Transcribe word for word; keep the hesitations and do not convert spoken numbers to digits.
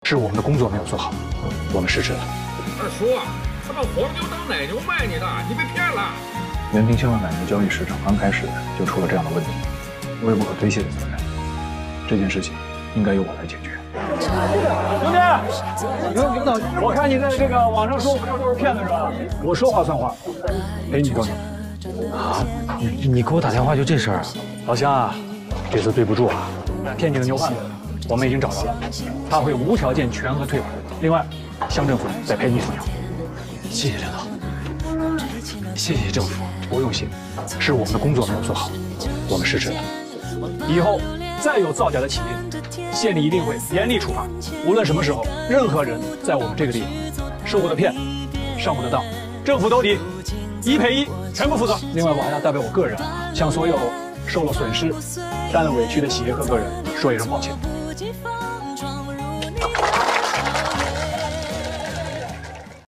是我们的工作没有做好，我们失职了。 二叔，他把黄牛当奶牛卖你的，你被骗了。 原丁香的奶牛交易市场刚开始就出了这样的问题，我有不可推卸的责任。这件事情应该由我来解决。兄弟，刘领导，我看你在这个网上说我们这都是骗子是吧？我说话算话，赔你多少？啊，你你给我打电话就这事儿啊？老乡啊，这次对不住啊，骗你的牛贩子我们已经找着了，他会无条件全额退款。另外，乡政府再赔你一头牛。谢谢领导，谢谢政府，不用谢，是我们的工作没有做好，我们失职了。以后再有造假的企业，县里一定会严厉处罚。无论什么时候，任何人在我们这个地方受过的骗、上过的当，政府兜底，一赔一，全部负责。另外，我还要代表我个人，向所有受了损失、担了委屈的企业和个人说一声抱歉。